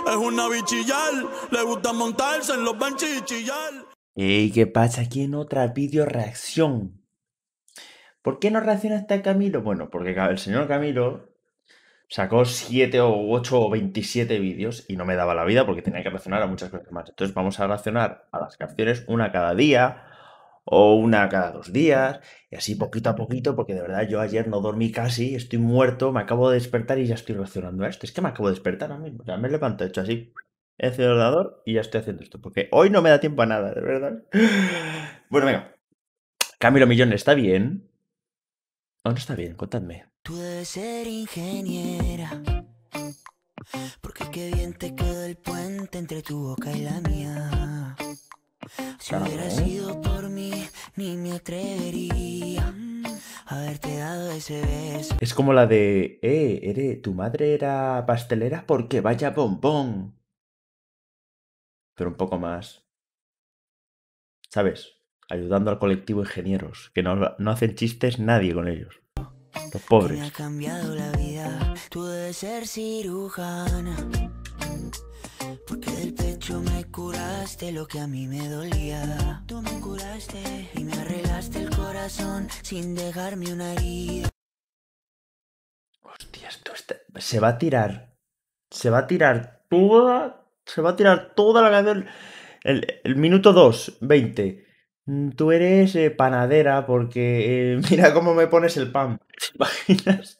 Es una bichillar, le gusta montarse en los benches y chillar. ¿Y qué pasa aquí en otra video reacción? ¿Por qué no reacciona hasta Camilo? Bueno, porque el señor Camilo sacó 7 o 8 o 27 vídeos y no me daba la vida porque tenía que reaccionar a muchas cosas más. Entonces vamos a reaccionar a las canciones una cada día o una cada 2 días y así poquito a poquito, porque de verdad yo ayer no dormí casi, estoy muerto, me acabo de despertar y ya estoy reaccionando a esto. Es que me acabo de despertar ahora mismo, o sea, me levanto, he hecho así, he encendido el ordenador y ya estoy haciendo esto, porque hoy no me da tiempo a nada, de verdad. Bueno, venga. Camilo Millón, ¿está bien? ¿O no está bien? Contadme. Tú debes ser ingeniera, porque qué bien te quedó el puente entre tu boca y la mía. Si hubiera sido por mí, ni me atrevería a haberte dado ese beso. Es como la de, tu madre era pastelera porque vaya bombón. Pero un poco más, ¿sabes? Ayudando al colectivo ingenieros, que no hacen chistes nadie con ellos. Los pobres. Me ha cambiado la vida, tú debes ser cirujana, porque del pecho me curaste lo que a mí me dolía. Tú me curaste y me arreglaste el corazón sin dejarme una herida. Hostia, se va a tirar. Se va a tirar toda la canción. El minuto 2, 20. Tú eres panadera porque mira cómo me pones el pan. ¿Te imaginas?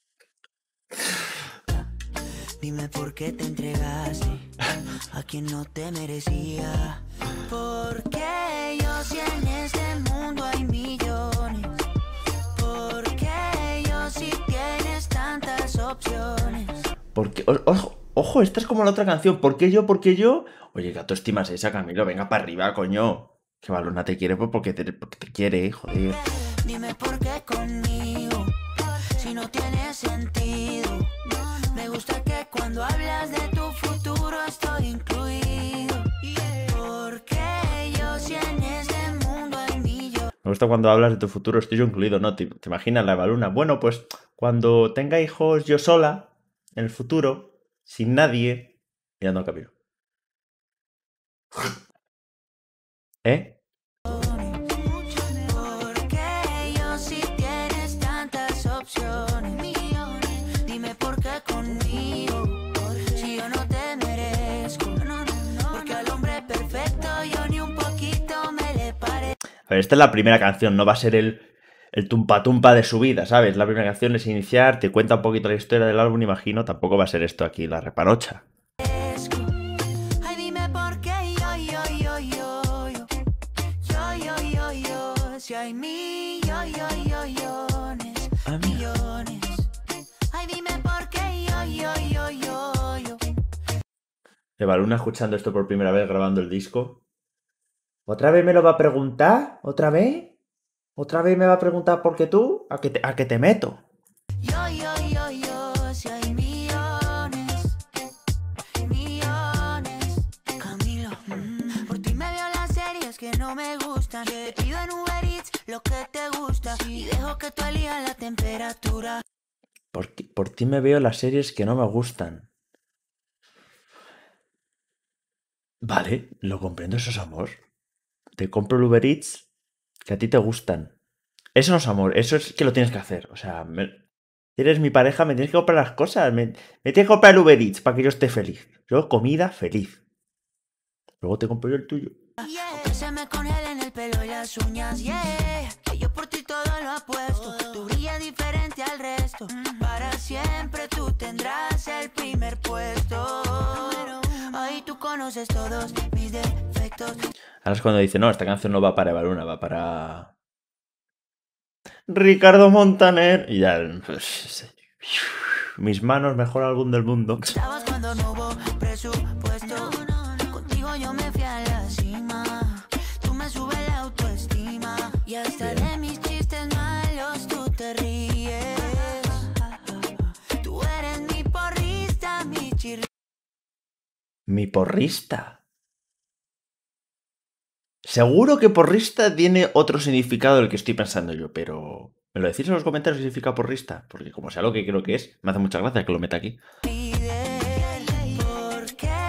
Dime por qué te entregaste a quien no te merecía. Porque yo si en este mundo hay millones. Porque yo si tienes tantas opciones. Porque, ojo, esta es como la otra canción. ¿Por qué yo? ¿Por qué yo? Oye, ¿qué autoestima es esa, Camilo? Venga para arriba, coño. Que Baluna te quiere pues porque te quiere, joder. Dime por qué conmigo, si no tiene sentido. Me gusta que cuando hablas de tu futuro estoy incluido. Porque yo si en este mundo hay millones. Me gusta cuando hablas de tu futuro, estoy yo incluido, ¿no? ¿Te imaginas la Baluna? Bueno, pues cuando tenga hijos yo sola, en el futuro, sin nadie, mirando al Camilo. ¿Eh? Porque yo si tienes tantas opciones. Dime por qué conmigo, si yo no te merezco. Porque al hombre perfecto yo ni un poquito me le parezco. A ver, esta es la primera canción, no va a ser el tumpa tumpa de su vida, ¿sabes? La primera canción es iniciar, te cuenta un poquito la historia del álbum, imagino, tampoco va a ser esto aquí, la repanocha. Ay, dime por qué yo, si hay millones, millones. Ay, dime por qué yo. Eva Luna escuchando esto por primera vez grabando el disco. ¿Otra vez me lo va a preguntar? ¿Otra vez? ¿Otra vez me va a preguntar por qué tú? ¿A qué te meto? Yo, si hay millones. Camilo, por ti me veo las series que no me gustan. Te pido en Uber Eats lo que te gusta y dejo que tú elijas la temperatura. Por ti me veo las series que no me gustan. Vale, lo comprendo, eso es amor. Te compro el Uber Eats que a ti te gustan. Eso no es amor, eso es que lo tienes que hacer. O sea, eres mi pareja, me tienes que comprar las cosas. Me tienes que comprar el Uber Eats para que yo esté feliz. Yo, comida, feliz. Luego te compro yo el tuyo. Que se me congelen el pelo y las uñas, que yo por ti todo lo apuesto. Tú brillas diferente al resto. Para siempre tú tendrás el primer puesto. Ahí tú conoces todos mis defectos. Ahora es cuando dice, no, esta canción no va para Eva Luna, va para Ricardo Montaner. Y ya, pues, mis manos, mejor álbum del mundo. Estabas cuando no hubo presupuesto. Contigo yo me fui a la cima. Tú me subes la autoestima. Y hasta de mis chistes malos tú te ríes. Tú eres mi porrista, mi chirri. Mi porrista. Seguro que porrista tiene otro significado del que estoy pensando yo, pero ¿me lo decís en los comentarios qué significa porrista? Porque como sea lo que creo que es, me hace mucha gracia que lo meta aquí. Porque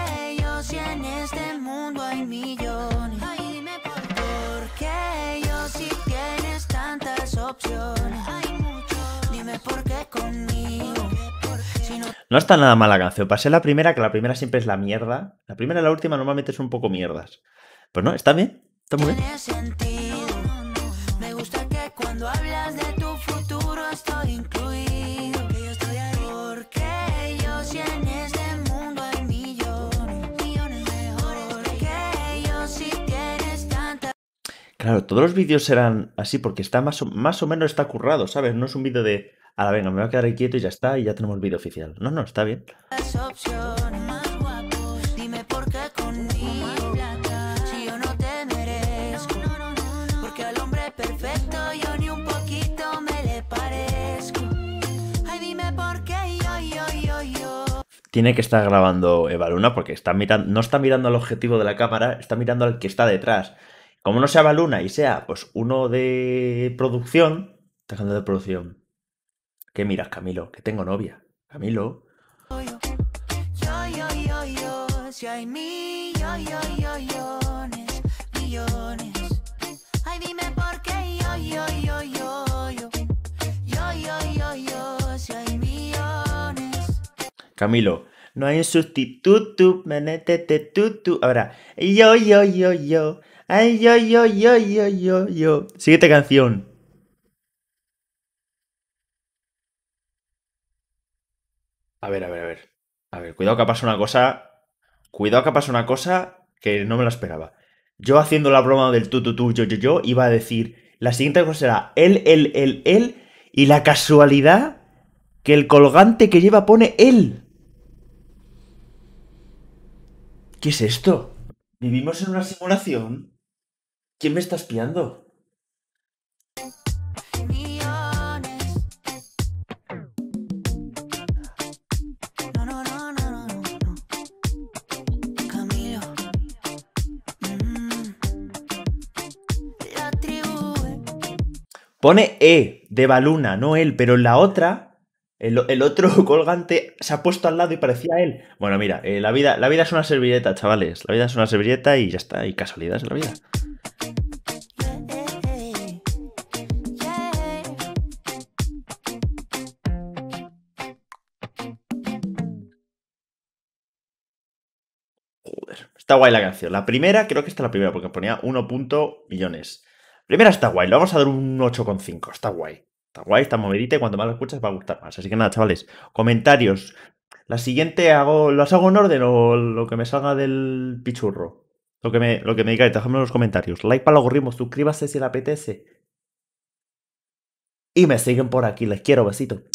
No está nada mala canción. Pasé la primera, que la primera siempre es la mierda. La primera y la última normalmente son un poco mierdas. Pues no, está bien. Está muy bien. Tiene sentido. Me gusta que cuando hablas de tu futuro estoy incluido. Que yo estoy ahí. Porque yo si en este mundo hay millones mejores que yo si tienes tanta. Claro, todos los vídeos serán así porque está más o menos está currado, ¿sabes? No es un vídeo de, a la venga, me voy a quedar ahí quieto y ya está, y ya tenemos vídeo oficial. No, está bien. Las opciones más guapos, dime por qué conmigo plata, si yo no te merezco, porque al hombre perfecto yo ni un poquito me le parezco. Ay, dime por qué yo. Tiene que estar grabando Eva Luna porque no está mirando al objetivo de la cámara, está mirando al que está detrás. Como no sea Eva Luna y sea pues uno de producción, está hablando de producción. ¿Qué miras, Camilo? Que tengo novia. Camilo. Yo, si hay millones. Ay, dime por qué yo, si hay millones. Camilo. No hay un sustituto, menetete tutu. Ahora, yo. Ay, yo. Siguiente canción. A ver. Cuidado que ha pasado una cosa. Cuidado que ha pasado una cosa que no me lo esperaba. Yo haciendo la broma del tú, yo, iba a decir. La siguiente cosa será él. Y la casualidad que el colgante que lleva pone él. ¿Qué es esto? ¿Vivimos en una simulación? ¿Quién me está espiando? Millones. No. Camilo. La tribu. Pone E de Baluna, no él, pero en la otra, el otro colgante se ha puesto al lado y parecía él. Bueno, mira, la vida es una servilleta, chavales. La vida es una servilleta y ya está. Hay casualidades en la vida. Joder, está guay la canción. La primera, creo que esta es la primera, porque ponía 1 millones. Primera está guay, le vamos a dar un 8,5. Está guay. Está movidita y cuanto más lo escuchas va a gustar más. Así que nada, chavales, comentarios. La siguiente ¿las hago en orden o lo que me salga del pichurro? Lo que me digáis, dejadme en los comentarios. Like para el algoritmo, suscríbase si le apetece. Y me siguen por aquí, les quiero, besito.